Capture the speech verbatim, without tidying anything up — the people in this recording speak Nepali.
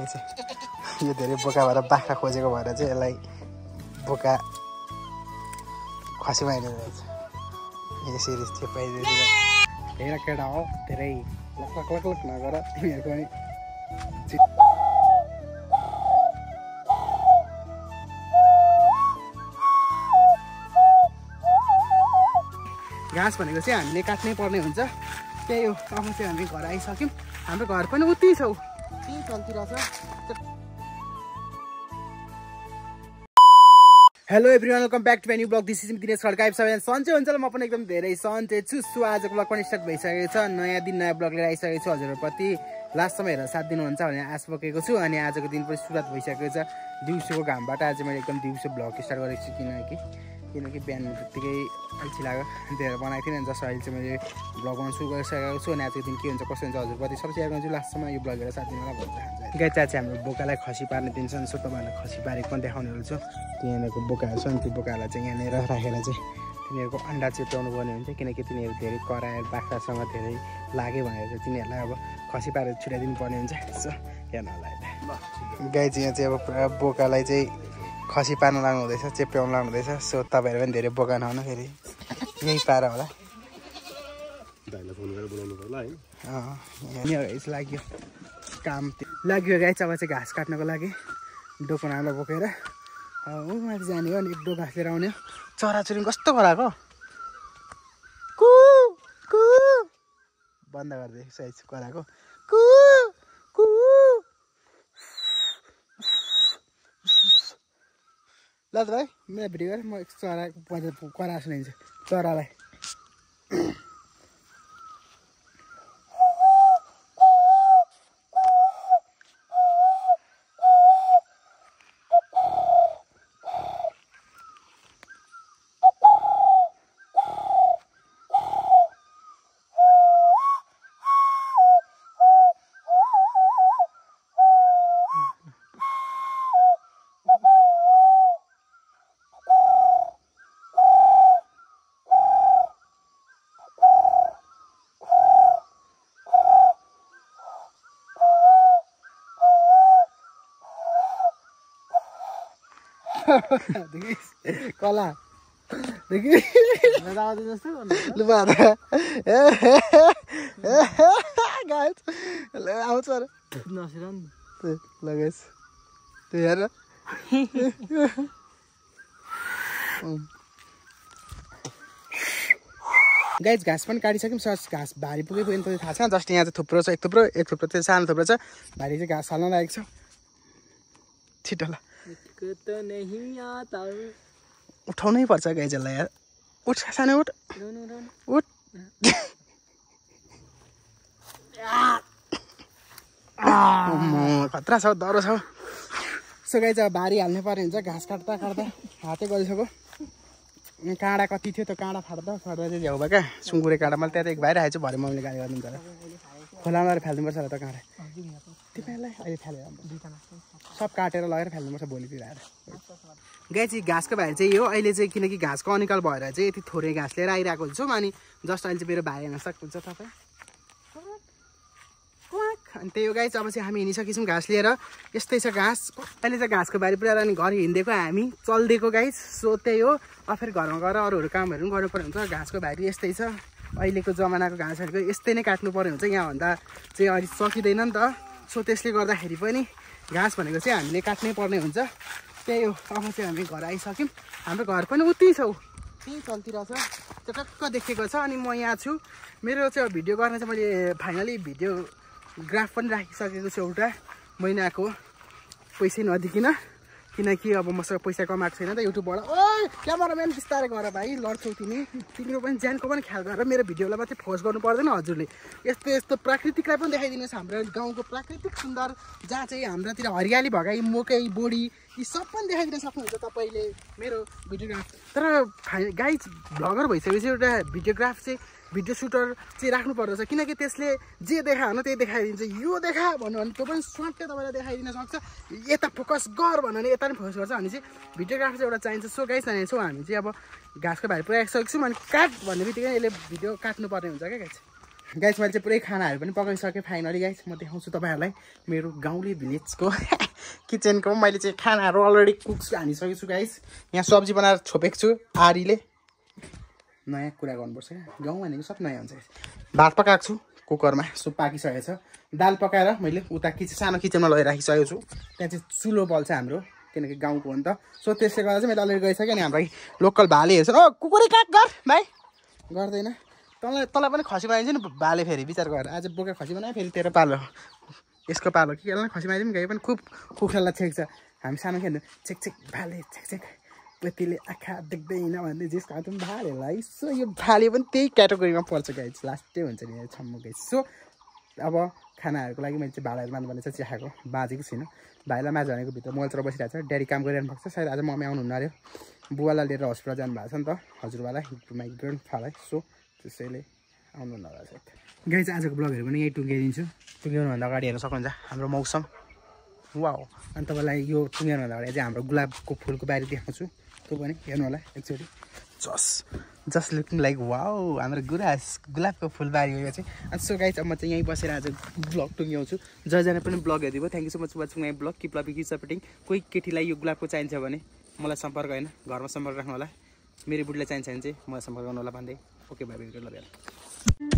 यो धेरै बोका भएर बाख्रा खोजेको भएर चाहिँ यसलाई बोका खसी माइने रहेछ यसरी चेपाइदिएर हेर केटा हो धेरै लक लक लक लक नगर तिमीहरूको पनि घाँस भनेको चाहिँ हामीले काट्नै पर्ने हुन्छ त्यही हो अब चाहिँ हामी घर आइसक्यौँ हाम्रो घर पनि उति छ के चल्तिरहेछ hello everyone welcome back to my new blog this is Dinesh Khadka सबैजना सन्चै हुन्छ म पनि एकदम धेरै सन्चै छु सो आजको ब्लग पनि स्टार्ट भइसकेको छ नयाँ दिन नयाँ ब्लग लिएर आइसकेको छु हजुरप्रति लास्टसम्म हेरेर साथ दिनुहुन्छ भनेर आश बोकेको छु अनि आजको दिन पनि सुरुवात भइसकेको छ दिउँसोको घामबाट आज मैले एकदम दिउँसो ब्लग स्टार्ट गरेको छु किनकि किनकि बिहान त्यत्तिकै अल्छी लाग्यो त्यही बनाएको थिएँ जस्तो अहिले चाहिँ मैले ब्लग बनाउनु सुरु गरिसकेको छु अनि आजको दिन के हुन्छ कस्तो हुन्छ हजुरप्रति सब सेयर गर्छु लास्टसम्म यो ब्लग हेरेर साथ दिनुलाई भन्छ गाई चाची हाम्रो बोकालाई खसी पार्ने दिन्छन् सो तपाईँहरूलाई खसी पारेको पनि देखाउनेहरू छु तिनीहरूको बोकाहरू छ नि त्यो बोकाहरूलाई चाहिँ यहाँनिर राखेर चाहिँ तिनीहरूको अन्डा चिप्टाउनु पर्ने हुन्छ किनकि तिनीहरू धेरै कराएर बाख्रासँग धेरै लाग्यो भनेर चाहिँ तिनीहरूलाई अब खसी पारेर छुट्याइदिनु पर्ने हुन्छ सो हेर्नलाई गाई चाहिँ यहाँ चाहिँ अब पुरा बोकालाई चाहिँ खसी पार्न लाग्नु हुँदैछ चेप्याउनु लाग्नु हुँदैछ सो तपाईँहरू पनि धेरै बोका नहुनु फेरि यही पार होला लाग्यो काम लाग्यो गाई अब चाहिँ घाँस काट्नको लागि डोकोनालाई बोकेर ऊ माथि जाने हो अनि एक डो घाँस लिएर आउने हो चराचुरुङ कस्तो कराएको कु कु बन्द गरिदिए साइज कराएको कु कु ल त भाइ मेरो भिडियो गरेँ म चरा करा सुनाइदिन्छु चरालाई कला आउँछ लगाइस त्यो हेर गाइज घाँस पनि काटिसक्यौँ सस घाँस भारी पुगेको पनि थाहा छैन जस्ट यहाँ चाहिँ थुप्रो छ एक थुप्रो एक थुप्रो चाहिँ सानो थुप्रो छ भारी चाहिँ घाँस हाल्न लागेको छ छिटो ल उठाउनै पर्छ गाइजहरूलाई यार उठ सानो उठ उठ खतरा छ डह्रो छ सो गाइज अब भारी हाल्नु पर्ने हुन्छ घाँस काट्दा काट्दा हातै गरिसक्यो काँडा कति थियो त्यो काँडा फाट्दा फाट्दा चाहिँ झ्याउ भयो क्या सुँगुरे काँडा मैले त्यहाँ त एक भाइ राखेको छु भरे मम्मीले गाली गरिदिन्छ होला खोलामा फाल्नुपर्छ होला त काँडा तिमीहरूलाई अहिले फालेर सब काटेर लगेर फाल्नुपर्छ भोलितिर आएर गाई चाहिँ घाँसको भाइ चाहिँ हो अहिले चाहिँ किनकि घाँसको अनिकल भएर चाहिँ यति थोरै घाँस लिएर आइरहेको हुन्छौँ अनि जस्ट अहिले चाहिँ मेरो भाइ हेर्न सक्नुहुन्छ तपाईँ अनि त्यही हो गाई चाहिँ अब चाहिँ हामी हिँडिसकेछौँ घाँस लिएर यस्तै छ घाँस अहिले चाहिँ घाँसको बारी पुऱ्याएर अनि घर हिँडिदिएको हामी चल्दिएको गाई सो त्यही हो अब फेरि घरमा गएर अरू अरू कामहरू पनि गर्नुपर्ने हुन्छ घाँसको बारी यस्तै छ अहिलेको जमानाको घाँसहरूको यस्तै नै काट्नु पर्ने हुन्छ यहाँभन्दा चाहिँ अहिले सकिँदैन नि त सो त्यसले गर्दाखेरि पनि घाँस भनेको चाहिँ हामीले काट्नै पर्ने हुन्छ त्यही हो अब चाहिँ हामी घर आइसक्यौँ हाम्रो घर पनि उति छ त्यही चल्तिरहेछ त्यो टक्क देखेको छ अनि म यहाँ छु मेरो चाहिँ भिडियो गर्न चाहिँ मैले फाइनली भिडियो ग्राफ पनि राखिसकेको छु एउटा महिनाको पैसै नदिकिन किनकि अब मसँग पैसा कमाएको छैन त युट्युबबाट ओ क्यामेराम्यान बिस्तारै गर भाइ लड्छौ तिमी तिम्रो पनि ज्यानको पनि ख्याल गरेर मेरो भिडियोलाई मात्रै फोर्स गर्नु पर्दैन हजुरले यस्तो यस्तो प्राकृतिकलाई पनि देखाइदिनुहोस् हाम्रो गाउँको प्राकृतिक सुन्दर जहाँ चाहिँ हाम्रोतिर हरियाली भगाई मकै बोडी यी सब पनि देखाइदिन सक्नुहुन्छ तपाईँले मेरो भिडियोग्राफ तर गाई भ्लगर भइसकेपछि एउटा भिडियोग्राफ चाहिँ भिडियो सुटर चाहिँ राख्नु पर्दछ किनकि त्यसले जे देखा हो त्यही देखाइदिन्छ यो देखा भन्नु भने त्यो पनि स्वाटै तपाईँलाई देखाइदिन सक्छ यता फोकस गर भन्यो भने यता पनि फोकस गर्छ अनि चाहिँ भिडियोग्राफ चाहिँ एउटा चाहिन्छ सो गाइस जानेछौँ हामी चाहिँ अब घाँसको भाइ पुऱ्याइसकेको छौँ अनि काट भन्ने बित्तिकै यसले भिडियो काट्नुपर्ने हुन्छ क्या गाइस गाइस मैले चाहिँ पुरै खानाहरू पनि पकाइसकेँ फाइनली गाइस। म देखाउँछु तपाईँहरूलाई मेरो गाउँले भिलेजको किचनको। मैले चाहिँ खानाहरू अलरेडी कुक्स हानिसकेको छु गाइस। यहाँ सब्जी बनाएर छोपेको छु आरीले। नयाँ कुरा गर्नुपर्छ क्या, गाउँ भनेको सब नयाँ हुन्छ। भात पकाएको छु कुकरमा, सुप पाकिसकेको छ। दाल पकाएर मैले उता किचन सानो किचनमा लगेर राखिसकेको छु। त्यहाँ चाहिँ चुलो बल्छ हाम्रो, किनकि गाउँको हो नि त। सो त्यसले गर्दा चाहिँ मैले अलरेडी गइसकेँ। अनि हाम्रो लोकल भाले हेर्छ। ओ कुकुरै काट गर भाइ गर्दैन। तँलाई तँलाई पनि खसी बनाइदिन्छु नि भाले। फेरि विचार गरेर आज बोकेर खसी बनायो, फेरि तेरो पालो यसको पालो के यसलाई खसी बनाइदिउँ। गाई पनि खुब कुखुरालाई छेक्छ। हामी सानो खेल्नु छेक छेक भाले छेक छेक यतिले आँखा देख्दैन भन्दै जेस खाँदैछौँ भालेलाई। सो यो भाले पनि त्यही क्याटेगोरीमा पर्छ गाइस, लास्टै हुन्छ नि छम्म गाइस। सो अब खानाहरूको लागि मैले चाहिँ भाडाहरू मान्नु भने चाहिँ चिहाएको बाजेको छुइनँ। भाइलाई माझ भनेको भित्र मोबाइल चलाएर बसिरहेको छ। ड्याडी काम गरिरहनु भएको छ। सायद आज मम्मी आउनुहुन्न अरे, बुवालाई लिएर हस्पिटल जानुभएको छ नि त हजुरबालाई, माइ ग्रान्ड फादर। सो त्यसैले आउनुहुन्न होला सायद। गाइस आजको ब्लगहरू पनि यही टुङ्गाइदिन्छु। टुङ्ग्याउनुभन्दा अगाडि हेर्न सक्नुहुन्छ हाम्रो मौसम। वाउ। अनि तपाईँलाई यो टुङ्ग्याउनुभन्दा अगाडि चाहिँ हाम्रो गुलाबको फुलको बारी देखाउँछु। त्यो पनि हेर्नु होला एकचोटि। जस जस्ट लुकिङ लाइक वाउ, हाम्रो गुराँस गुलाबको फुलबारी हो यो चाहिँ। अनि सो गाइस अब म चाहिँ यहीँ बसेर आज ब्लग टुङ्ग्याउँछु। जसजना पनि ब्लग हेरिदियो thank you so much watching my blog. Keep loving keep supporting. कोही केटीलाई यो गुलाबको चाहिन्छ भने मलाई सम्पर्क होइन, घरमा सम्पर्क राख्नु होला। मेरो बुढीलाई चाहिन्छ भने चाहिँ मलाई सम्पर्क गर्नु होला भन्दै ओके बाई बाई ल।